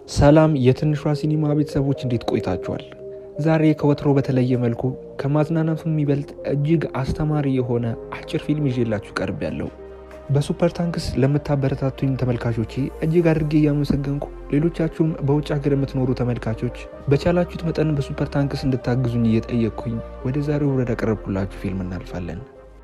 ሰላም የትንሿ ሲኒማ ቤተሰቦች እንዴት ቆይታችኋል? ዛሬ ከወትሮ በተለየ መልኩ ከማዝናናቱ የሚበልጥ እጅግ አስተማሪ የሆነ አጭር ፊልም ይዤላችሁ ቀርቤያለሁ። በሱፐር ታንክስ ለምታበረታቱኝ ተመልካቾቼ እጅግ አድርጌ እያመሰገንኩ ሌሎቻችሁም በውጭ ሀገር የምትኖሩ ተመልካቾች በቻላችሁት መጠን በሱፐር ታንክስ እንድታግዙኝ እየጠየቅኩኝ ወደ ዛሬው ወደ ቀረብኩላችሁ ፊልም እናልፋለን።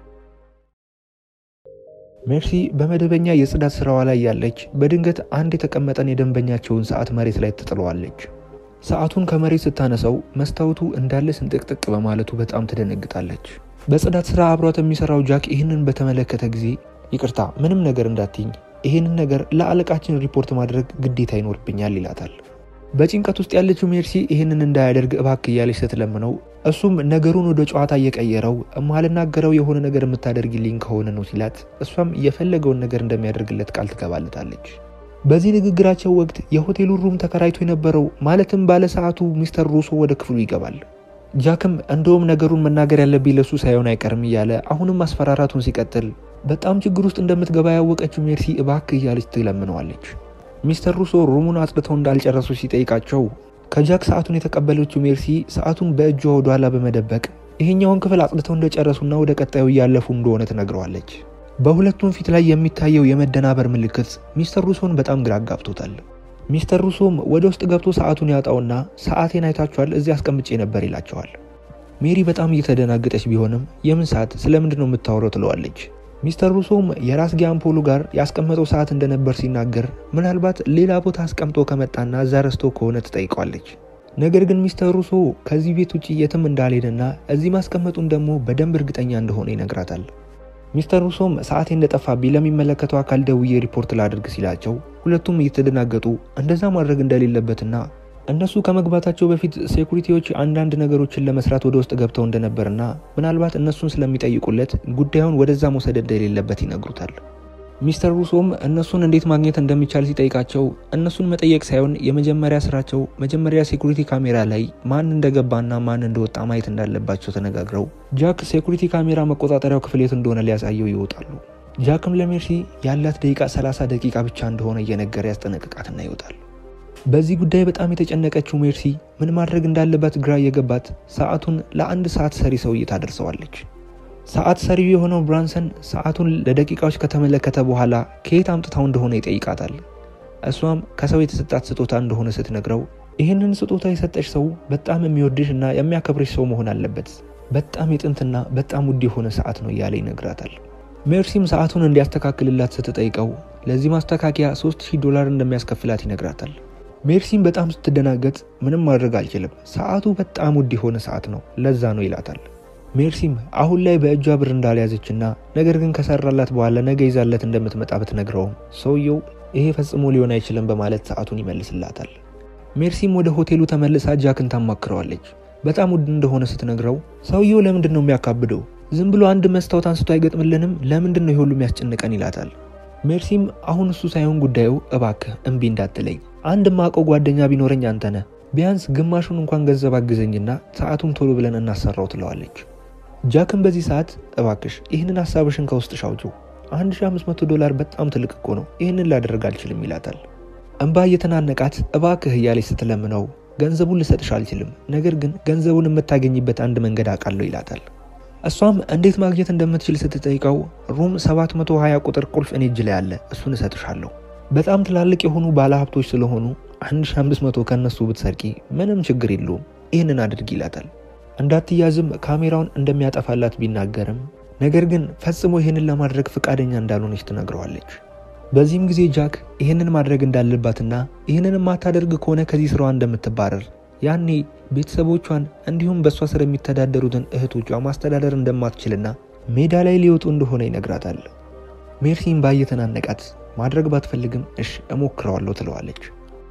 ሜርሲ በመደበኛ የጽዳት ስራዋ ላይ ያለች በድንገት አንድ የተቀመጠን የደንበኛቸውን ሰዓት መሬት ላይ ትጥለዋለች። ሰዓቱን ከመሬት ስታነሳው መስታወቱ እንዳለ ስንጥቅጥቅ በማለቱ በጣም ትደነግጣለች። በጽዳት ስራ አብሯት የሚሰራው ጃክ ይህንን በተመለከተ ጊዜ ይቅርታ ምንም ነገር እንዳትኝ፣ ይህንን ነገር ለአለቃችን ሪፖርት ማድረግ ግዴታ ይኖርብኛል ይላታል። በጭንቀት ውስጥ ያለችው ሜርሲ ይህንን እንዳያደርግ እባክህ እያለች ስትለምነው እሱም ነገሩን ወደ ጨዋታ እየቀየረው ማልናገረው የሆነ ነገር የምታደርግልኝ ከሆነ ነው ሲላት እሷም የፈለገውን ነገር እንደሚያደርግለት ቃል ትገባለታለች። በዚህ ንግግራቸው ወቅት የሆቴሉ ሩም ተከራይቶ የነበረው ማለትም ባለ ሰዓቱ ሚስተር ሩሶ ወደ ክፍሉ ይገባል። ጃክም እንደውም ነገሩን መናገር ያለብኝ ለሱ ሳይሆን አይቀርም እያለ አሁንም ማስፈራራቱን ሲቀጥል በጣም ችግር ውስጥ እንደምትገባ ያወቀችው ሜርሲ እባክህ እያለች ትለምነዋለች። ሚስተር ሩሶ ሩሙን አጽድተው እንዳልጨረሱ ሲጠይቃቸው ከጃክ ሰዓቱን የተቀበለችው ሜርሲ ሰዓቱን በእጇ ወደ ኋላ በመደበቅ ይሄኛውን ክፍል አጽድተው እንደጨረሱና ወደ ቀጣዩ እያለፉ እንደሆነ ትነግረዋለች። በሁለቱም ፊት ላይ የሚታየው የመደናበር ምልክት ሚስተር ሩሶን በጣም ግራ አጋብቶታል። ሚስተር ሩሶም ወደ ውስጥ ገብቶ ሰዓቱን ያጣውና ሰዓቴን አይታችኋል እዚህ አስቀምጬ ነበር ይላቸዋል። ሜሪ በጣም እየተደናገጠች ቢሆንም የምን ሰዓት ስለምንድን ነው የምታወራው ትለዋለች። ሚስተር ሩሶም የራስጌ አምፖሉ ጋር ያስቀመጠው ሰዓት እንደነበር ሲናገር ምናልባት ሌላ ቦታ አስቀምጦ ከመጣና እዛ ረስቶ ከሆነ ትጠይቀዋለች። ነገር ግን ሚስተር ሩሶ ከዚህ ቤት ውጪ የትም እንዳልሄደና እዚህ ማስቀመጡን ደግሞ በደንብ እርግጠኛ እንደሆነ ይነግራታል። ሚስተር ሩሶም ሰዓቴ እንደጠፋብኝ ለሚመለከተው አካል ደውዬ ሪፖርት ላድርግ ሲላቸው ሁለቱም እየተደናገጡ እንደዛ ማድረግ እንደሌለበትና እነሱ ከመግባታቸው በፊት ሴኩሪቲዎች አንዳንድ ነገሮችን ለመስራት ወደ ውስጥ ገብተው እንደነበርና ምናልባት እነሱን ስለሚጠይቁለት ጉዳዩን ወደዛ መውሰድ እንደሌለበት ይነግሩታል። ሚስተር ሩሶም እነሱን እንዴት ማግኘት እንደሚቻል ሲጠይቃቸው እነሱን መጠየቅ ሳይሆን የመጀመሪያ ስራቸው መጀመሪያ ሴኩሪቲ ካሜራ ላይ ማን እንደገባና ማን እንደወጣ ማየት እንዳለባቸው ተነጋግረው ጃክ ሴኩሪቲ ካሜራ መቆጣጠሪያው ክፍል የት እንደሆነ ሊያሳየው ይወጣሉ። ጃክም ለሜርሲ ያላት ደቂቃ 30 ደቂቃ ብቻ እንደሆነ እየነገረ ያስጠነቅቃትና ይወጣል። በዚህ ጉዳይ በጣም የተጨነቀችው ሜርሲ ምን ማድረግ እንዳለባት ግራ እየገባት ሰዓቱን ለአንድ ሰዓት ሰሪ ሰውዬ ታደርሰዋለች። ሰዓት ሰሪው የሆነው ብራንሰን ሰዓቱን ለደቂቃዎች ከተመለከተ በኋላ ከየት አምጥታው እንደሆነ ይጠይቃታል። እሷም ከሰው የተሰጣት ስጦታ እንደሆነ ስትነግረው ይህንን ስጦታ የሰጠሽ ሰው በጣም የሚወድሽና የሚያከብርሽ ሰው መሆን አለበት፣ በጣም የጥንትና በጣም ውድ የሆነ ሰዓት ነው እያለ ይነግራታል። ሜርሲም ሰዓቱን እንዲያስተካክልላት ስትጠይቀው ለዚህ ማስተካከያ $3000 እንደሚያስከፍላት ይነግራታል። ሜርሲም በጣም ስትደናገጥ ምንም ማድረግ አልችልም፣ ሰዓቱ በጣም ውድ የሆነ ሰዓት ነው ለዛ ነው ይላታል። ሜርሲም አሁን ላይ በእጇ ብር እንዳልያዘችና ነገር ግን ከሰራላት በኋላ ነገ ይዛለት እንደምትመጣ ብትነግረውም ሰውየው ይሄ ፈጽሞ ሊሆን አይችልም በማለት ሰዓቱን ይመልስላታል። ሜርሲም ወደ ሆቴሉ ተመልሳ ጃክን ታማክረዋለች። በጣም ውድ እንደሆነ ስትነግረው ሰውየው ለምንድን ነው የሚያካብደው? ዝም ብሎ አንድ መስታወት አንስቶ አይገጥምልንም? ለምንድን ነው ይሁሉ የሚያስጨንቀን ይላታል። ሜርሲም አሁን እሱ ሳይሆን ጉዳዩ እባክህ እምቢ እንዳትለኝ፣ አንድ ማቀው ጓደኛ ቢኖረኝ አንተ ነህ፣ ቢያንስ ግማሹን እንኳን ገንዘብ አግዘኝና ሰዓቱን ቶሎ ብለን እናሰራው ትለዋለች። ጃክም በዚህ ሰዓት እባክሽ ይህንን ሐሳብሽን ከውስጥሽ አውጪው፣ $1500 በጣም ትልቅ እኮ ነው፣ ይህንን ላደርግ አልችልም ይላታል። እንባ እየተናነቃት እባክህ እያለች ስትለምነው ገንዘቡን ልሰጥሽ አልችልም፣ ነገር ግን ገንዘቡን የምታገኝበት አንድ መንገድ አውቃለሁ ይላታል። እሷም እንዴት ማግኘት እንደምትችል ስትጠይቀው ሩም 720 ቁጥር ቁልፍ እኔ እጅ ላይ አለ፣ እሱን እሰጥሻለሁ። በጣም ትላልቅ የሆኑ ባለሀብቶች ስለሆኑ 1500 ከነሱ ብትሰርቂ ምንም ችግር የለውም፣ ይህንን አድርጊ ይላታል። እንዳትያዝም ካሜራውን እንደሚያጠፋላት ቢናገርም ነገር ግን ፈጽሞ ይህንን ለማድረግ ፈቃደኛ እንዳልሆነች ትነግረዋለች። በዚህም ጊዜ ጃክ ይህንን ማድረግ እንዳለባትና ይህንን ማታደርግ ከሆነ ከዚህ ስራዋ እንደምትባረር ያኔ ቤተሰቦቿን እንዲሁም በሷ ስር የሚተዳደሩትን እህቶቿ ማስተዳደር እንደማትችልና ሜዳ ላይ ሊወጡ እንደሆነ ይነግራታል። ሜርሲም ባየተናነቃት ማድረግ ባትፈልግም እሺ እሞክረዋለሁ ትለዋለች።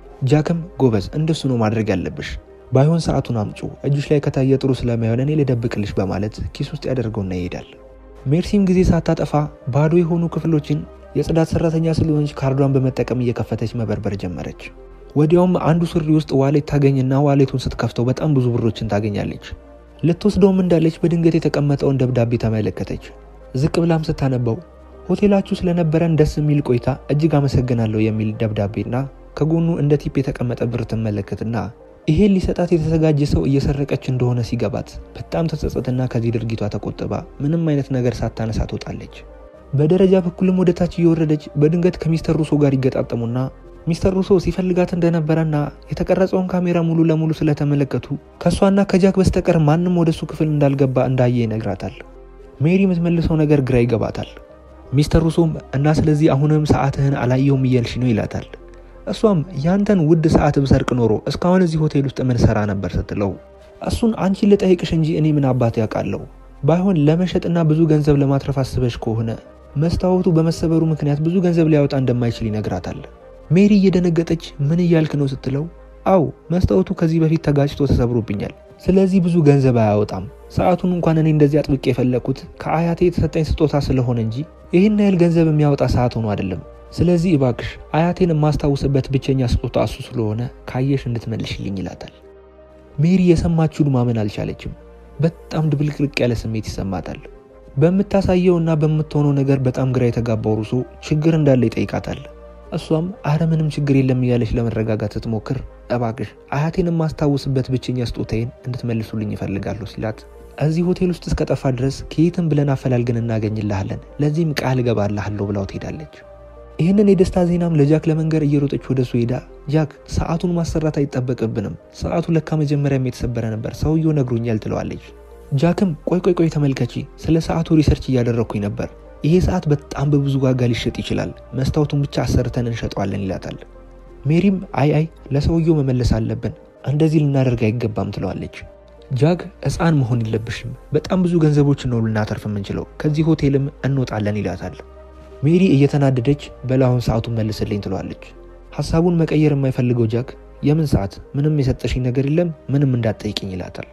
ጃክም ጎበዝ እንደሱ ነው ማድረግ ያለብሽ፣ ባይሆን ሰዓቱን አምጪ፣ እጅሽ ላይ ከታየ ጥሩ ስለማይሆን እኔ ልደብቅልሽ በማለት ኪስ ውስጥ ያደርገውና ይሄዳል። ሜርሲም ጊዜ ሳታጠፋ ባዶ የሆኑ ክፍሎችን የጽዳት ሰራተኛ ስለሆነች ካርዷን በመጠቀም እየከፈተች መበርበር ጀመረች። ወዲያውም አንዱ ሱሪ ውስጥ ዋሌት ታገኝና ዋሌቱን ስትከፍተው በጣም ብዙ ብሮችን ታገኛለች። ልትወስደውም እንዳለች በድንገት የተቀመጠውን ደብዳቤ ተመለከተች። ዝቅ ብላም ስታነበው ሆቴላችሁ ስለነበረን ደስ የሚል ቆይታ እጅግ አመሰግናለሁ የሚል ደብዳቤና ከጎኑ እንደ ቲፕ የተቀመጠ ብር ትመለከትና ይሄን ሊሰጣት የተዘጋጀ ሰው እየሰረቀች እንደሆነ ሲገባት በጣም ተጸጸተና ከዚህ ድርጊቷ ተቆጥባ ምንም አይነት ነገር ሳታነሳ ትወጣለች። በደረጃ በኩልም ወደ ታች እየወረደች በድንገት ከሚስተር ሩሶ ጋር ይገጣጠሙና ሚስተር ሩሶ ሲፈልጋት እንደነበረና የተቀረጸውን ካሜራ ሙሉ ለሙሉ ስለተመለከቱ ከሷና ከጃክ በስተቀር ማንም ወደሱ ክፍል እንዳልገባ እንዳየ ይነግራታል። ሜሪ የምትመልሰው ነገር ግራ ይገባታል። ሚስተር ሩሶም እና ስለዚህ አሁንም ሰዓትህን አላየውም እያልሽ ነው ይላታል። እሷም ያንተን ውድ ሰዓት ብሰርቅ ኖሮ እስካሁን እዚህ ሆቴል ውስጥ ምን ሰራ ነበር ስትለው እሱን አንቺን ልጠይቅሽ እንጂ እኔ ምን አባት ያውቃለሁ፣ ባይሆን ለመሸጥና ብዙ ገንዘብ ለማትረፍ አስበሽ ከሆነ መስታወቱ በመሰበሩ ምክንያት ብዙ ገንዘብ ሊያወጣ እንደማይችል ይነግራታል። ሜሪ እየደነገጠች ምን እያልክ ነው ስትለው አው መስታወቱ ከዚህ በፊት ተጋጭቶ ተሰብሮብኛል፣ ስለዚህ ብዙ ገንዘብ አያወጣም፣ ሰዓቱን እንኳን እኔ እንደዚህ አጥብቄ የፈለኩት ከአያቴ የተሰጠኝ ስጦታ ስለሆነ እንጂ ይህን ያህል ገንዘብ የሚያወጣ ሰዓት ሆኖ አይደለም፣ ስለዚህ እባክሽ አያቴን የማስታውስበት ብቸኛ ስጦታ እሱ ስለሆነ ካየሽ እንድትመልሽልኝ ይላታል። ሜሪ የሰማችውን ማመን አልቻለችም። በጣም ድብልቅልቅ ያለ ስሜት ይሰማታል። በምታሳየውና በምትሆነው ነገር በጣም ግራ የተጋባው ሩሶ ችግር እንዳለ ይጠይቃታል። እሷም አረ ምንም ችግር የለም እያለች ለመረጋጋት ስትሞክር እባክሽ አያቴን የማስታውስበት ብቸኛ ስጦታዬን እንድትመልሱልኝ ይፈልጋለሁ ሲላት እዚህ ሆቴል ውስጥ እስከጠፋ ድረስ ከየትም ብለን አፈላልገን እናገኝልሃለን፣ ለዚህም ቃል እገባልሃለሁ ብላው ትሄዳለች። ይህንን የደስታ ዜናም ለጃክ ለመንገር እየሮጠች ወደሱ ሄዳ ጃክ ሰዓቱን ማሰራት አይጠበቅብንም፣ ሰዓቱ ለካ መጀመሪያም የተሰበረ ነበር፣ ሰውየው ነግሮኛል ትለዋለች። ጃክም ቆይ ተመልከቺ፣ ስለ ሰዓቱ ሪሰርች እያደረኩኝ ነበር፣ ይሄ ሰዓት በጣም በብዙ ዋጋ ሊሸጥ ይችላል፣ መስታወቱን ብቻ አሰርተን እንሸጠዋለን ይላታል። ሜሪም አይ ለሰውየው መመለስ አለብን፣ እንደዚህ ልናደርግ አይገባም ትለዋለች። ጃክ ሕፃን መሆን የለብሽም፣ በጣም ብዙ ገንዘቦችን ነው ልናተርፍ የምንችለው፣ ከዚህ ሆቴልም እንወጣለን ይላታል። ሜሪ እየተናደደች በላሁን ሰዓቱን መልስልኝ ትለዋለች። ሐሳቡን መቀየር የማይፈልገው ጃክ የምን ሰዓት፣ ምንም የሰጠሽኝ ነገር የለም፣ ምንም እንዳትጠይቅኝ ይላታል።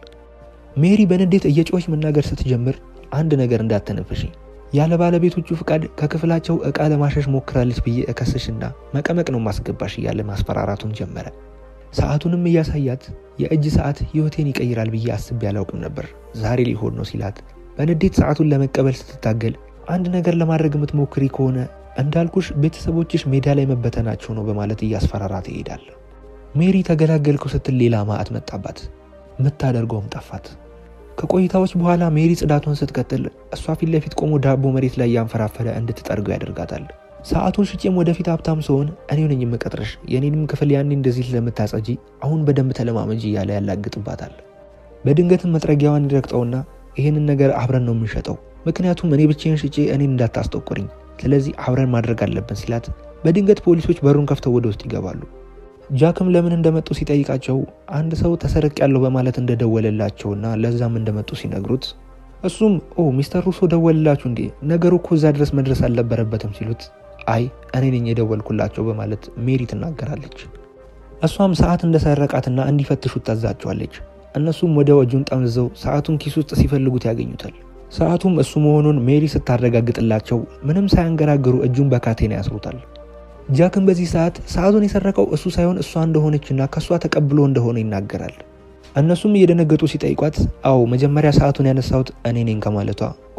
ሜሪ በንዴት እየጮኸች መናገር ስትጀምር አንድ ነገር እንዳትተነፍሺ፣ ያለ ባለቤቶቹ ፍቃድ ከክፍላቸው ዕቃ ለማሸሽ ሞክራለች ብዬ እከስሽና መቀመቅ ነው ማስገባሽ እያለ ማስፈራራቱን ጀመረ። ሰዓቱንም እያሳያት የእጅ ሰዓት ህይወቴን ይቀይራል ብዬ አስቤ አላውቅም ነበር፣ ዛሬ ሊሆን ነው ሲላት በንዴት ሰዓቱን ለመቀበል ስትታገል አንድ ነገር ለማድረግ የምትሞክሪ ከሆነ እንዳልኩሽ ቤተሰቦችሽ ሜዳ ላይ መበተናቸው ነው በማለት እያስፈራራት ይሄዳል። ሜሪ ተገላገልኩ ስትል ሌላ ማዕት መጣባት፣ የምታደርገውም ጠፋት። ከቆይታዎች በኋላ ሜሪ ጽዳቷን ስትቀጥል እሷ ፊት ለፊት ቆሞ ዳቦ መሬት ላይ ያንፈራፈረ እንድትጠርገው ያደርጋታል። ሰዓቱን ሽጬም ወደፊት ሀብታም ሰውን እኔው ነኝ የምቀጥረሽ፣ የኔንም ክፍል ያኔ እንደዚህ ለምታጸጂ አሁን በደንብ ተለማመጂ እያለ ያላግጥባታል። በድንገትም መጥረጊያዋን ይረግጠውና ይሄንን ነገር አብረን ነው የምንሸጠው፣ ምክንያቱም እኔ ብቻዬን ሽጬ እኔን እንዳታስጠቆርኝ፣ ስለዚህ አብረን ማድረግ አለብን ሲላት በድንገት ፖሊሶች በሩን ከፍተው ወደ ውስጥ ይገባሉ። ጃክም ለምን እንደመጡ ሲጠይቃቸው አንድ ሰው ተሰርቅ ያለው በማለት እንደደወለላቸውና ለዛም እንደመጡ ሲነግሩት እሱም ሚስተር ሩሶ ደወለላችሁ እንዴ? ነገሩ እኮ እዛ ድረስ መድረስ አልነበረበትም ሲሉት አይ እኔ ነኝ የደወልኩላቸው በማለት ሜሪ ትናገራለች። እሷም ሰዓት እንደሰረቃትና እንዲፈትሹት ታዛቸዋለች። እነሱም ወደ እጁን ጠምዝዘው ሰዓቱን ኪስ ውስጥ ሲፈልጉት ያገኙታል። ሰዓቱም እሱ መሆኑን ሜሪ ስታረጋግጥላቸው ምንም ሳያንገራግሩ እጁን በካቴና ያስሩታል። ጃክም በዚህ ሰዓቱን የሰረቀው እሱ ሳይሆን እሷ እንደሆነችና ከሷ ተቀብሎ እንደሆነ ይናገራል። እነሱም እየደነገጡ ሲጠይቋት አው መጀመሪያ ሰዓቱን ያነሳውት እኔ ነኝ ከማለቷ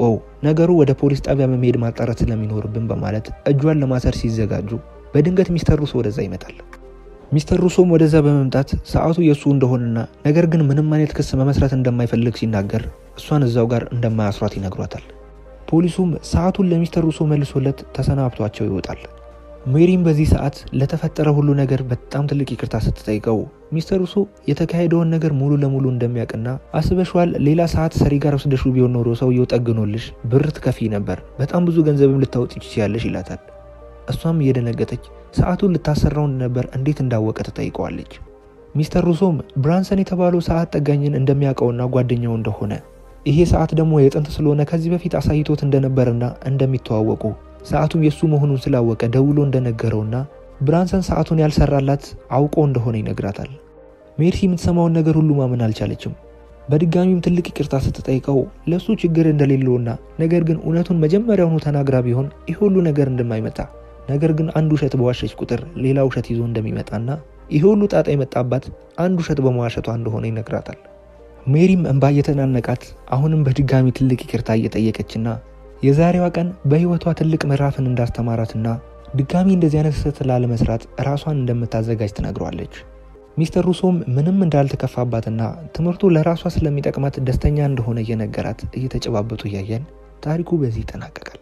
ነገሩ ወደ ፖሊስ ጣቢያ መሄድ ማጣራት ስለሚኖርብን በማለት እጇን ለማሰር ሲዘጋጁ በድንገት ሚስተር ሩሶ ወደዛ ይመጣል። ሚስተር ሩሶም ወደዛ በመምጣት ሰዓቱ የሱ እንደሆነና ነገር ግን ምንም አይነት ክስ መመስረት እንደማይፈልግ ሲናገር እሷን እዛው ጋር እንደማያስሯት ይነግሯታል። ፖሊሱም ሰዓቱን ለሚስተር ሩሶ መልሶለት ተሰናብቷቸው ይወጣል። ሜሪም በዚህ ሰዓት ለተፈጠረ ሁሉ ነገር በጣም ትልቅ ይቅርታ ስትጠይቀው ሚስተር ሩሶ የተካሄደውን ነገር ሙሉ ለሙሉ እንደሚያውቅና አስበሽዋል፣ ሌላ ሰዓት ሰሪ ጋር ወስደሹ ቢሆን ኖሮ ሰውየው ጠግኖልሽ ብር ትከፍይ ነበር፣ በጣም ብዙ ገንዘብም ልታወጪ ትችያለሽ ይላታል። እሷም እየደነገጠች ሰዓቱን ልታሰራው ነበር እንዴት እንዳወቀ ተጠይቀዋለች። ሚስተር ሩሶም ብራንሰን የተባለው ሰዓት ጠጋኝን እንደሚያውቀውና ጓደኛው እንደሆነ ይሄ ሰዓት ደግሞ የጥንት ስለሆነ ከዚህ በፊት አሳይቶት እንደነበርና እንደሚተዋወቁ ሰዓቱም የሱ መሆኑን ስላወቀ ደውሎ እንደነገረውና ብራንሰን ሰዓቱን ያልሰራላት አውቆ እንደሆነ ይነግራታል። ሜሪ የምትሰማውን ነገር ሁሉ ማመን አልቻለችም። በድጋሚም ትልቅ ይቅርታ ስትጠይቀው ለሱ ችግር እንደሌለውና ነገር ግን እውነቱን መጀመሪያውኑ ተናግራ ቢሆን ይሄ ሁሉ ነገር እንደማይመጣ ነገር ግን አንድ ውሸት በዋሸች ቁጥር ሌላ ውሸት ይዞ እንደሚመጣና ይሄ ሁሉ ጣጣ የመጣባት አንድ ውሸት በመዋሸቷ እንደሆነ ይነግራታል። ሜሪም እንባ እየተናነቃት አሁንም በድጋሚ ትልቅ ይቅርታ እየጠየቀችና የዛሬዋ ቀን በህይወቷ ትልቅ ምዕራፍን እንዳስተማራትና ድጋሚ እንደዚህ አይነት ስህተት ላለመስራት ራሷን እንደምታዘጋጅ ትነግሯለች። ሚስተር ሩሶም ምንም እንዳልተከፋባትና ትምህርቱ ለራሷ ስለሚጠቅማት ደስተኛ እንደሆነ እየነገራት እየተጨባበጡ እያየን ታሪኩ በዚህ ይጠናቀቃል።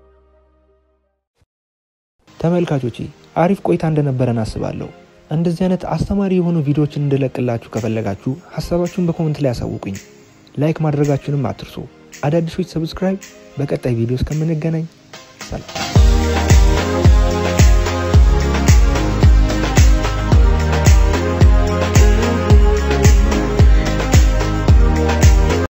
ተመልካቾቼ አሪፍ ቆይታ እንደነበረን አስባለሁ። እንደዚህ አይነት አስተማሪ የሆኑ ቪዲዮዎችን እንድለቅላችሁ ከፈለጋችሁ ሐሳባችሁን በኮሜንት ላይ አሳውቁኝ። ላይክ ማድረጋችሁንም አትርሱ። አዳዲሶች ሰብስክራይብ። በቀጣይ ቪዲዮ እስከምንገናኝ ሰላም።